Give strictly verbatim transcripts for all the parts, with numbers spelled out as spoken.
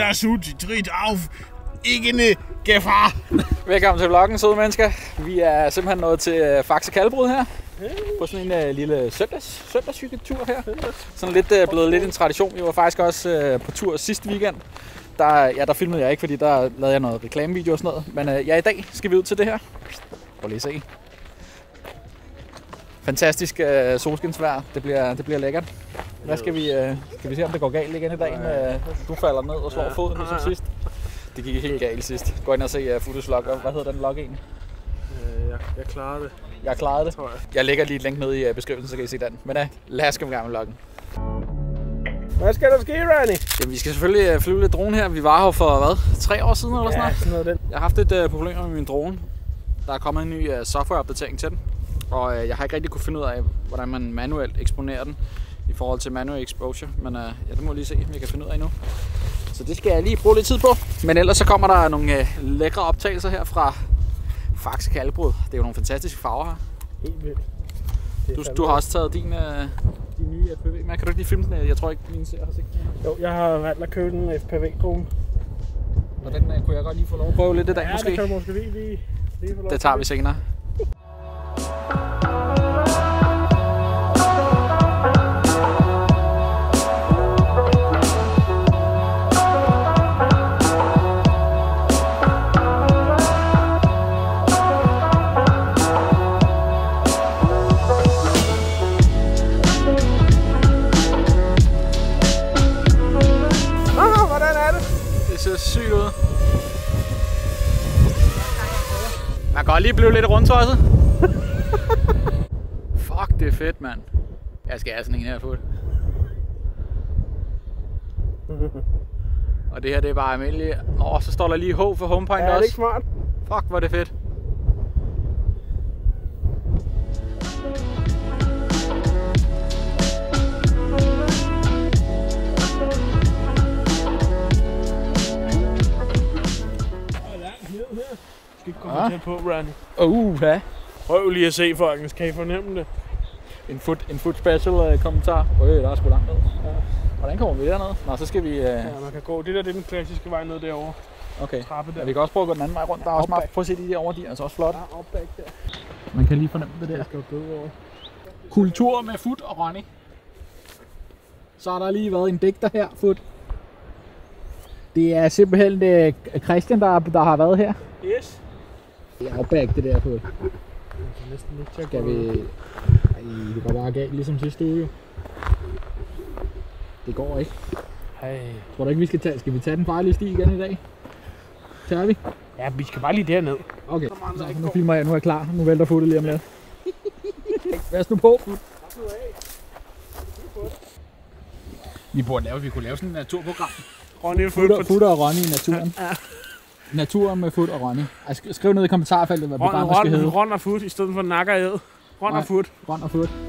Sud, tritt auf ikke Gefahr. Velkommen til vloggen, søde mennesker. Vi er simpelthen nået til Faxe Kalvebod her. På sådan en uh, lille søndags, søndagscykletur her. Sådan lidt uh, blevet lidt en tradition. Vi var faktisk også uh, på tur sidste weekend. Der, ja, der filmede jeg ikke, fordi der lavede jeg noget reklamevideo og sådan noget. Men uh, ja, i dag skal vi ud til det her. Prøv lige at se. Fantastisk uh, solskinsvejr. Det bliver, det bliver lækkert. Hvad skal vi, uh, skal vi se, om det går galt igen i dag? Uh, du falder ned og slår ja. foden ligesom sidst. Det gik helt galt sidst. Gå ind og se uh, footage log. Hvad hedder den log egentlig? Uh, jeg, jeg klarede det. Jeg klarede det. Tror jeg. Jeg lægger lige et link ned i uh, beskrivelsen, så kan I se den. Men uh, lad os komme i gang med loggen. Hvad skal der ske, Randy? Jamen, vi skal selvfølgelig uh, flyve lidt drone her. Vi var her for, hvad, tre år siden eller sådan noget? Ja, sådan noget den. Jeg har haft et uh, problem med min drone. Der er kommet en ny uh, softwareopdatering til den. Og uh, jeg har ikke rigtig kunne finde ud af, hvordan man manuelt eksponerer den i forhold til manual exposure. Men uh, ja, det må jeg lige se, om jeg kan finde ud af nu. Så det skal jeg lige bruge lidt tid på. Men ellers så kommer der nogle uh, lækre optagelser her fra Faxe Kalvebod. Det er jo nogle fantastiske farver her. Helt vildt. Du, du har også taget din, uh, din nye F P V. Men kan du ikke lige filme den? Jeg tror ikke, min ser har set den. Jo, jeg har valgt at købe en F P V-drone. Og den uh, kunne jeg godt lige få lov at prøve lidt i dag, ja, måske. Ja, det kan du måske lige, lige, lige få lov. Det tager vi senere. Det ser sygt ud. Man kan godt lige blive lidt rundtosset. Fuck, det er fedt, mand. Jeg skal have sådan en her fod. Og det her, det er bare almindeligt. Åh, så står der lige H for homepoint også. Ja, det er ikke smart. Fuck, hvor er det fedt. Kommer ah. til på, Randy. Uh, ja. Prøv lige at se, folkens. Kan I fornemme det? En foot, en foot special uh, kommentar. Øh, der er sgu langt ned. Ja. Hvordan kommer vi derned? Nå, så skal vi... Uh... Ja, man kan gå. Det der, det er den klassiske vej ned derovre. Okay. Trappe der. Ja, vi kan også prøve at gå den anden vej rundt. Der er også meget... Prøv at se de derovre, de er altså også flotte. Ja, op bag der. Man kan lige fornemme det der. Det skal jo gå over. Kultur med Foot og Ronny. Så har der lige været en digter her, Foot. Det er simpelthen det Christian, der, der har været her. Yes. Det er opbag det der, Foot. Jeg kan næsten ikke tjekke. Skal vi... Ej, det går bare galt, ligesom sidste uge jo. Det går ikke. Hey. Tror du ikke, vi skal tage... Skal vi tage den farlige sti igen i dag? Tager vi? Ja, vi skal bare lige derned. Okay, så nu filmer jeg. Nu er jeg klar. Nu vælter Foot lige om lidt. Værs nu på, Foot. Vi burde lave, vi kunne lave sådan et naturprogram. Ronny og Foot. Foot og Ronny i naturen. Ja. Naturen med Foot og Ronny. Altså, skriv ned i kommentarfeltet, hvad programmet skal hedde. Ron og Foot i stedet for nakker og æd. Ron og Foot. Ron og Foot.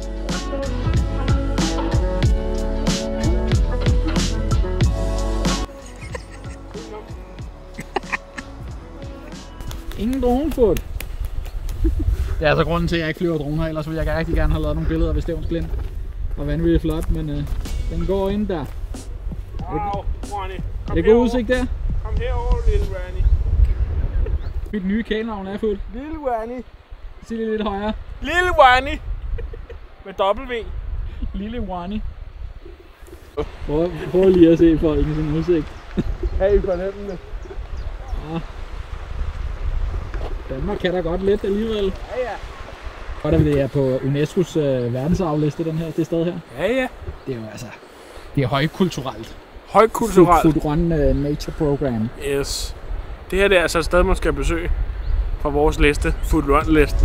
Ingen drone, Foot. Det er altså grunden til, at jeg ikke flyver drone her, ellers ville jeg rigtig gerne have lavet nogle billeder ved Stævns Klint. Og vanvittigt flot, men øh, den går ind der. Wow, Ronny. Er det god udsigt der? Kom herover, lille Randy. Mit nye kælenavn er Foot. Lille Randy. Sig det lidt højere. Lille Randy. Med W. Lille Wanny. Prøv, prøv lige at se folk i sådan udsigt. Hey, fornemme det. Ja. Danmark kan da godt lidt alligevel. Ja, ja. Godt at det er på UNESCOs øh, verdensarvliste, den her, det sted her. Ja, ja. Det er jo altså, det er højkulturelt. Højkulturelt. Food, Food Run uh, Nature Program. Yes. Det her det er altså et sted, man skal besøge fra vores liste, Food Run-listen.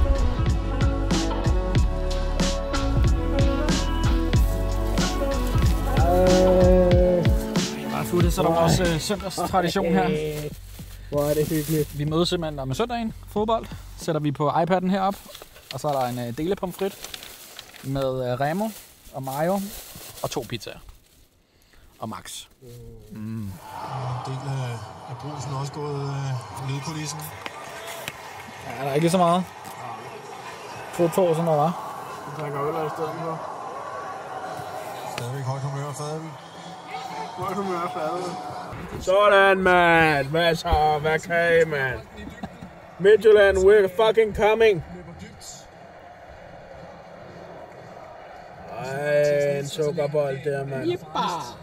Det så er der også øh, søndagstradition her. Hvor er det hyggeligt. Vi mødes simpelthen om søndagen, fodbold. Sætter vi på iPad'en herop. Og så er der en øh, delepomfrit med øh, Remo og Mayo og to pizzaer. Og Max. Mm. En del af, af brusen er også gået øh, ned på listen. Ja, der er ikke så meget. to to sådan noget, hva'? Vi drikker øl i stedet for. Stadigvæk højt humør, Faderby. Sådan, mand. Hvad så? Hvad kan I, mand? Midtjylland, we're fucking coming. Ej, en sukkerbold der, mand. Jippa!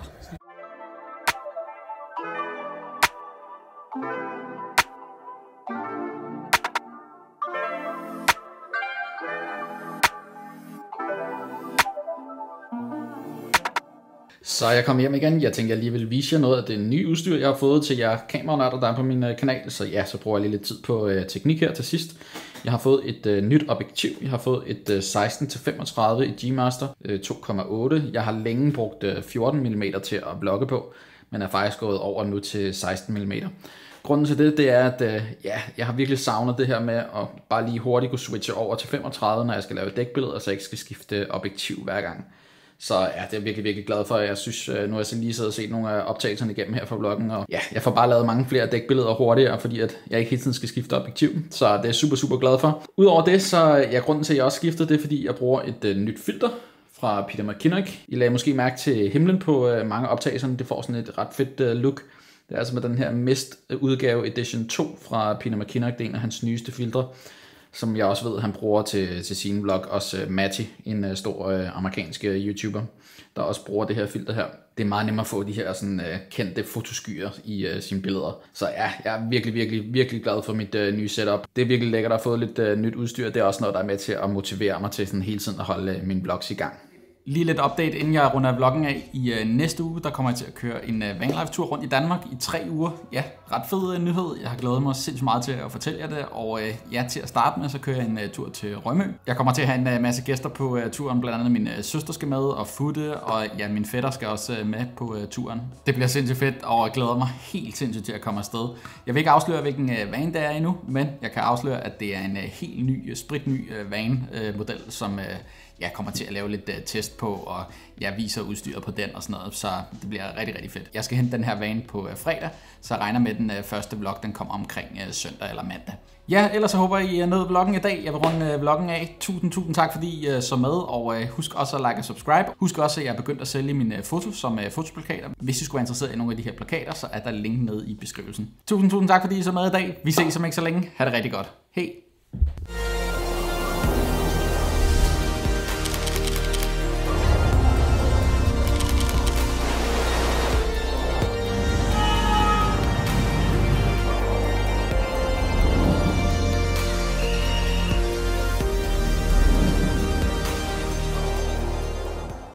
Så jeg kom hjem igen. Jeg tænkte, jeg lige ville vise jer noget af det nye udstyr, jeg har fået til jer kameranørder, der er på min kanal. Så ja, så bruger jeg lige lidt tid på øh, teknik her til sidst. Jeg har fået et øh, nyt objektiv. Jeg har fået et øh, seksten til femogtredive i G Master øh, to komma otte. Jeg har længe brugt øh, fjorten millimeter til at vlogge på, men er faktisk gået over nu til seksten millimeter. Grunden til det, det er, at øh, ja, jeg har virkelig savnet det her med at bare lige hurtigt kunne switche over til femogtredive, når jeg skal lave dækbilleder, så jeg ikke skal skifte objektiv hver gang. Så ja, det er jeg virkelig, virkelig glad for. Jeg synes, nu har jeg lige siddet og set nogle af optagelserne igennem her fra vloggen, og ja, jeg får bare lavet mange flere dækbilleder hurtigere, fordi at jeg ikke hele tiden skal skifte objektiv. Så det er super, super glad for. Udover det, så ja, grunden til, at jeg også skiftede, det er, fordi jeg bruger et uh, nyt filter fra Peter McKinnock. I lagde måske mærke til himlen på uh, mange optagelserne. Det får sådan et ret fedt uh, look. Det er altså med den her Mist udgave Edition to fra Peter McKinnock. Det er en af hans nyeste filtre, som jeg også ved, han bruger til, til sin vlog. Også uh, Matty, en uh, stor uh, amerikansk uh, YouTuber, der også bruger det her filter her. Det er meget nemmere at få de her sådan, uh, kendte fotoskyer i uh, sine billeder. Så ja, jeg er virkelig, virkelig, virkelig glad for mit uh, nye setup. Det er virkelig lækkert at få lidt uh, nyt udstyr. Det er også noget, der er med til at motivere mig til sådan hele tiden at holde uh, mine vlogs i gang. Lige lidt update, inden jeg runder vloggen af. I øh, næste uge, der kommer jeg til at køre en øh, vanlife-tur rundt i Danmark i tre uger. Ja, ret fed øh, nyhed. Jeg har glædet mig sindssygt meget til at fortælle jer det. Og øh, ja, til at starte med, så kører jeg en øh, tur til Rømø. Jeg kommer til at have en øh, masse gæster på øh, turen. Blandt andet min øh, søster skal med, og Futte, og ja, min fætter skal også øh, med på øh, turen. Det bliver sindssygt fedt, og jeg glæder mig helt sindssygt til at komme afsted. Jeg vil ikke afsløre, hvilken øh, van det er endnu, men jeg kan afsløre, at det er en øh, helt ny, spritny øh, van-model, øh, som øh, jeg kommer til at lave lidt uh, test på, og jeg viser udstyret på den og sådan noget, så det bliver rigtig, rigtig fedt. Jeg skal hente den her van på uh, fredag, så jeg regner med, den uh, første vlog, den kommer omkring uh, søndag eller mandag. Ja, ellers så håber I, I nød vloggen i dag. Jeg vil runde uh, vloggen af. Tusind, tusind tak, fordi I uh, så med, og uh, husk også at like og subscribe. Husk også, at jeg er begyndt at sælge mine uh, fotos som uh, fotoplakater. Hvis I skulle være interesseret i nogle af de her plakater, så er der link nede i beskrivelsen. Tusind, tusind tak, fordi I så med i dag. Vi ses om ikke så længe. Ha' det rigtig godt. Hej!